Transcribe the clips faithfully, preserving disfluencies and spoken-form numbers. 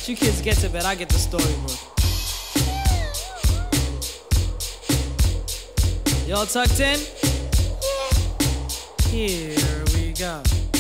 first. You kids get to bed, I get the storybook. Y'all tucked in? Here we go.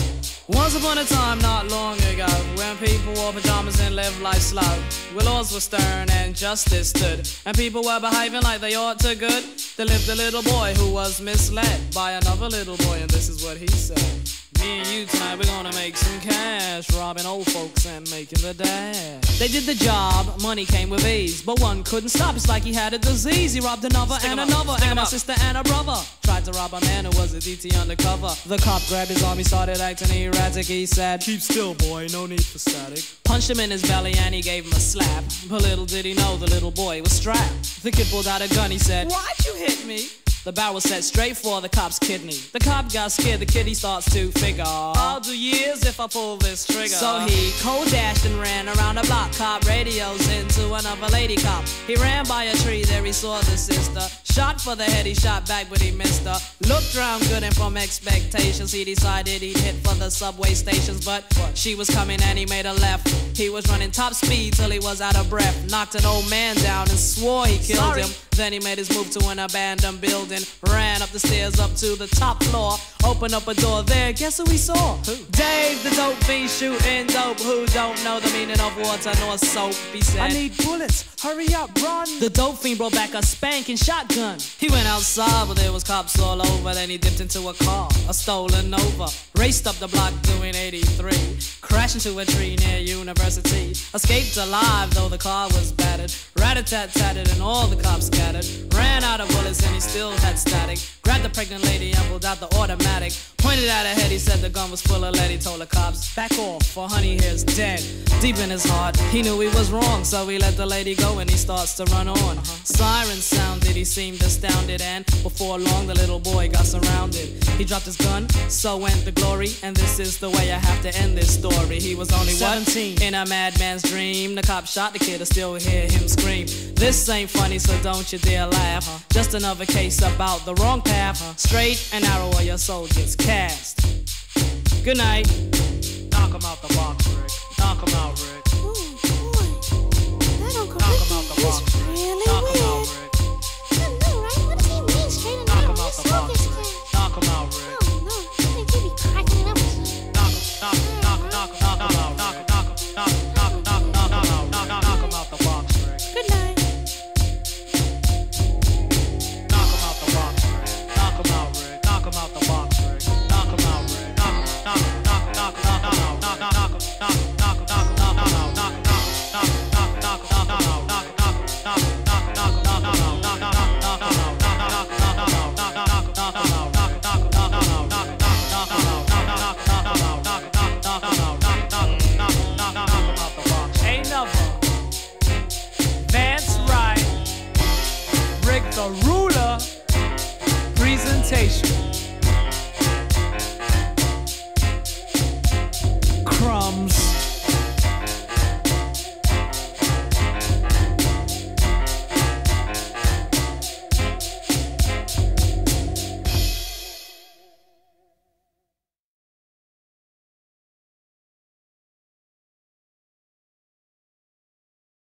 Once upon a time not long ago, when people wore pajamas and lived life slow, where laws were stern and justice stood, and people were behaving like they ought to good, there lived a little boy who was misled by another little boy, and this is what he said. Me and you tonight, we're gonna make some cash, robbing old folks and making the dash. They did the job, money came with ease, but one couldn't stop, it's like he had a disease. He robbed another Stick and another, and a sister and a brother. Tried to rob a man who was a D T undercover. The cop grabbed his arm, he started acting erratic. He said, "Keep still, boy, no need for static." Punched him in his belly and he gave him a slap. But little did he know the little boy was strapped. The kid pulled out a gun, he said, "Why'd you hit me?" The barrel set straight for the cop's kidney. The cop got scared, the kid he starts to figure, I'll do years if I pull this trigger. So he cold dashed and ran around the block. Cop radios into another lady cop. He ran by a tree, there he saw the sister. Shot for the head, he shot back but he missed her. Looked round good and from expectations he decided he'd hit for the subway stations. But she was coming and he made a left. He was running top speed till he was out of breath. Knocked an old man down and swore he killed Sorry. him. Then he made his move to an abandoned building. Ran up the stairs up to the top floor. Opened up a door there, guess who he saw? Who? Dave, the dope fiend shooting dope. Who don't know the meaning of water nor soap, he said. I need bullets, hurry up, run. The dope fiend brought back a spanking shotgun. He went outside, but there was cops all over. Then he dipped into a car, a stolen Nova. Raced up the block doing eighty-three. Crashed into a tree near University. Escaped alive, though the car was battered. Rat-a-tat-tatted and all the cops scattered. Ran out of bullets and he still had static. Grabbed the pregnant lady and pulled out the automatic. Pointed at her head, he said the gun was full of lead. He told the cops, back off, for honey here's dead. Deep in his heart, he knew he was wrong, so he let the lady go and he starts to run on. Uh-huh. Sirens sounded, he seemed astounded, and before long the little boy got surrounded. He dropped his gun, so went the glory, and this is the way I have to end this story. He was only seventeen, what? In a madman's dream. The cop shot the kid, I still hear him scream. This ain't funny, so don't you dare laugh. Uh-huh. Just another case about the wrong path. Uh-huh. Straight and narrow or your soul gets cast. Good night. Knock him out the box, Rick. Knock him out, Rick.